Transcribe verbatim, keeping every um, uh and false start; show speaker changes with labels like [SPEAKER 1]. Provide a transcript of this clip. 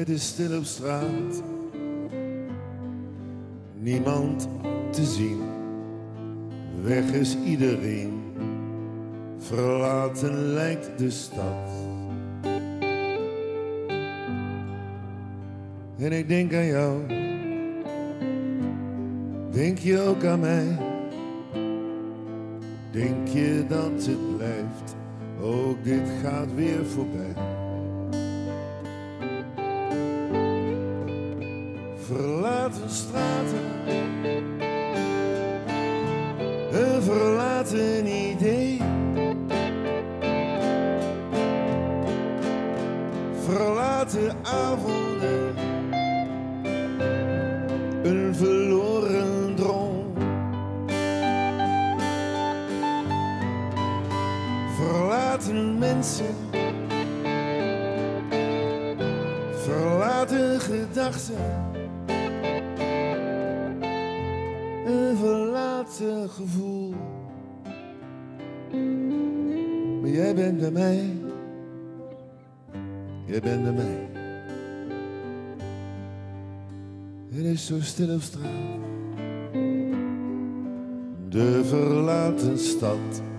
[SPEAKER 1] Het is stil op straat, niemand te zien. Weg is iedereen, verlaten lijkt de stad. En ik denk aan jou, denk je ook aan mij? Denk je dat het blijft, ook dit gaat weer voorbij. Verlaten straten, een verlaten idee. Verlaten avonden, een verloren droom. Verlaten mensen, verlaten gedachten. Een verlaten gevoel. Maar jij bent bij mij. Jij bent bij mij. Het is zo stil op straat. De verlaten stad.